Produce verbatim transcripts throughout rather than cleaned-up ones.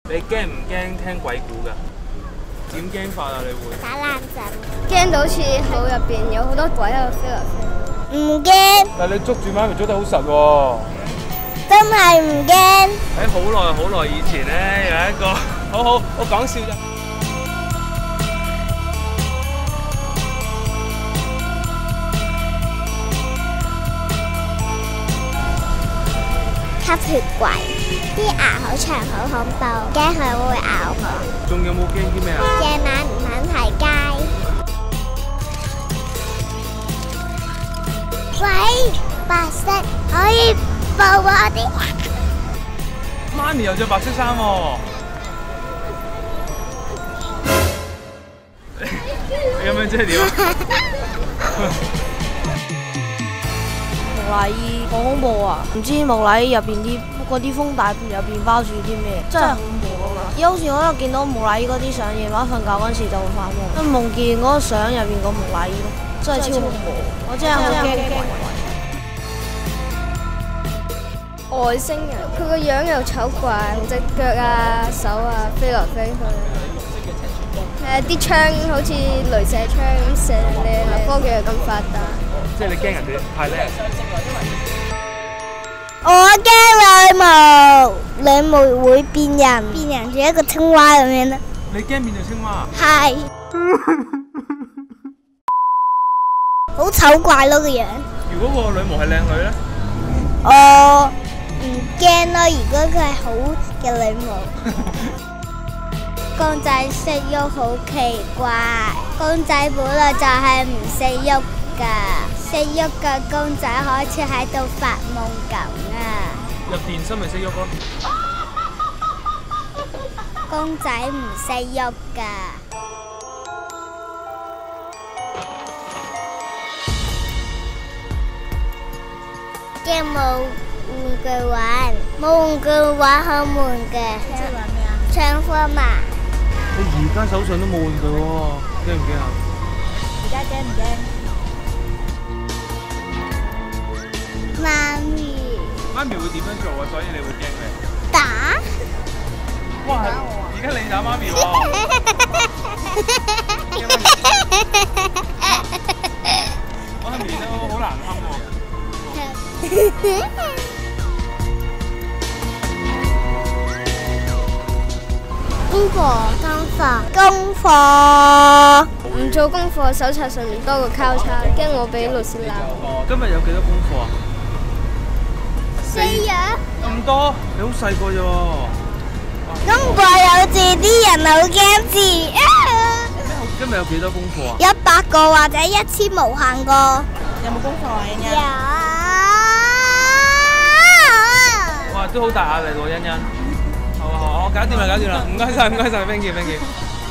你驚唔驚聽鬼故㗎？點驚法啊？你會打冷震，驚到好似腦入邊有好多鬼喺度飛嚟飛去。唔驚。 但係你捉住媽咪捉得好實喎。 真係唔驚。 喺好耐好耐以前咧，有一個好好，我講笑啫。 吸血鬼，啲牙好長，好恐怖，驚佢會咬我。 仲有冇驚啲咩啊？ 夜晚唔肯睇街。喂，白色可以抱我啲。 媽咪又着白色衫喎。你咁樣即係點啊？ 木乃伊好恐怖啊！唔知木乃伊入邊啲嗰啲風大入邊包住啲咩，真係恐怖啊嘛！有時我都見到木乃伊嗰啲相，夜晚瞓覺嗰陣時就會發夢，都夢見嗰個相入邊個木乃伊咯，真係超恐怖！我真係好驚鬼。 外星人，佢個樣又醜怪，隻腳啊、手啊飛來飛去。誒，啲槍好似雷射槍咁射你，科技又咁發達。 即係你驚人哋太叻。 我驚女巫，女巫會變人，變人似一個青蛙咁樣咧。 你驚變做青蛙？ 係。好醜怪咯個樣。 如果個女巫係靚女咧？ 我唔驚咯，如果佢係好嘅女巫。公仔識喐好奇怪，公仔本來就係唔識喐㗎，識喐嘅公仔好似喺度發夢咁啊！ 入電芯咪識喐咯。 公仔唔識喐㗎。驚冇玩具玩，冇玩具玩好悶嘅。即係玩咩啊？唱歌嘛。 你而家手上都冇玩具喎，驚唔驚啊？ 而家驚唔驚？ 媽咪。 媽咪會點樣做啊？所以你會驚佢？ 打。 哇！而家你打媽咪喎。媽咪都好難堪喎。 功課，功課，功課。唔做功課，手冊上面多個交叉，驚我俾老師鬧。 今日有幾多功課啊？ 四樣。 咁多？你好細個啫喎。 功課有字，啲人好驚字。 今日有幾多功課啊？ 一百個或者一千無限個。 有冇功課啊？欣欣？ 有。 哇，都好大壓力喎，欣欣。好啊好啊，我搞掂啦搞掂啦，唔該晒唔該晒 ，thank you thank you。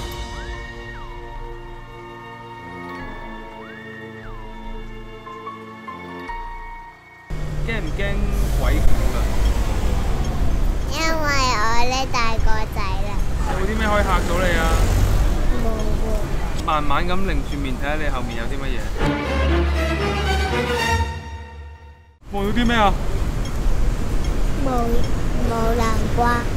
驚唔驚鬼故㗎？ 因為我呢大個仔啦。 有冇啲咩可以嚇到你啊？ 冇喎。 慢慢咁擰住面睇下你後面有啲乜嘢。望到啲咩啊？ 冇冇南瓜。